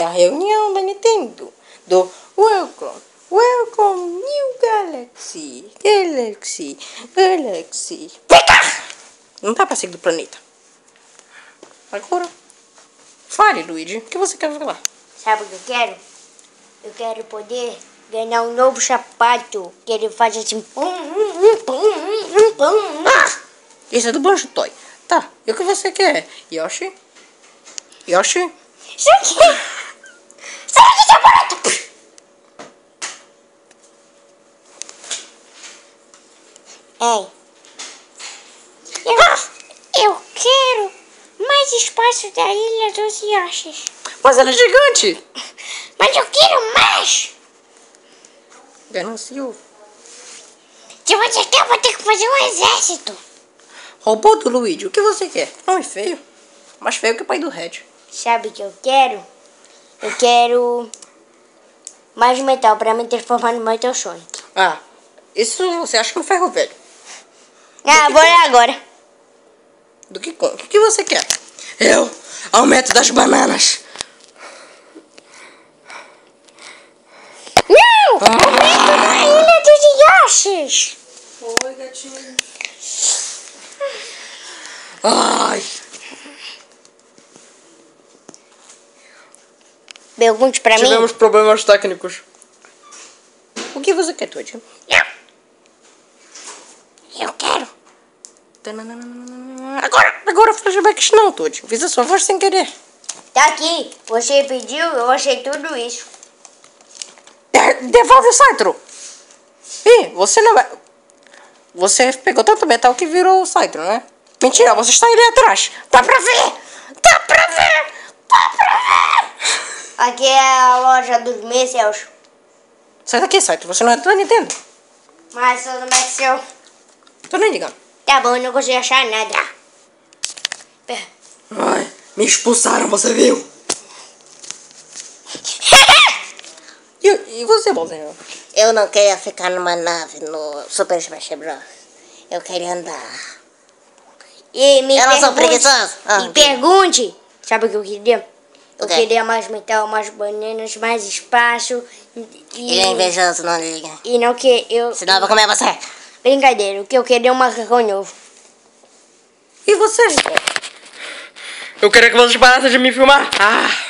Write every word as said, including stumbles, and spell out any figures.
a reunião da Nintendo. Do Welcome, Welcome New Galaxy, Galaxy, Galaxy. Vem cá! Não dá pra sair do planeta. Agora, fale, Luigi. O que você quer falar? Sabe o que eu quero? Eu quero poder ganhar um novo sapato. Que ele faz assim... Ah! Isso é do Banjo Toy. Tá, e o que você quer? Yoshi? Yoshi? Isso aqui! Isso aqui é barato! Ei. Eu, eu quero mais espaço da Ilha dos Yoshis. Mas ela é gigante! Mas eu quero mais! Ganancioso. Se você quer, eu vou ter que fazer um exército. Robô do Luigi, o que você quer? Não é feio. Mais feio que o pai do Red. Sabe o que eu quero? Eu quero mais metal pra me transformar no Metal Sonic. Ah, isso você acha que é um ferro velho. Ah, vou olhar agora. Do que com? O que você quer? Eu aumento das bananas. Não! Aumento da Ilha dos Yoshis. Oi, gatinho. Ai. Pergunte pra mim. Tivemos problemas técnicos. O que você quer, Toad? Eu quero. Agora, agora flashbacks não, Toad. Fiz a sua voz sem querer. Tá aqui. Você pediu, eu achei tudo isso. De devolve o Saitro. Ih, você não vai... Você pegou tanto metal que virou o Saitro, né? Mentira, você está ali atrás. Dá pra ver! Dá pra ver! Dá pra ver! Aqui é a loja dos mísseis. Sai daqui, Saitro. Você não é da Nintendo. Mas tudo bem, seu. Tô nem ligando. Tá bom, eu não consigo achar nada. Ai, me expulsaram, você viu? e, e você, bonzinho? Eu não queria ficar numa nave no Super Smash Bros. Eu queria andar. E me Eu não sou pergunte, preguiçoso. Ah, me pergunte. Sabe o que eu queria? Eu quê? queria mais metal, mais bananas, mais espaço. E, Ele é invejoso, não liga. e não que eu... Senão eu vou comer você. Brincadeira, o que eu queria é um macacão novo. E você? Eu queria que vocês parassem de me filmar. Ah!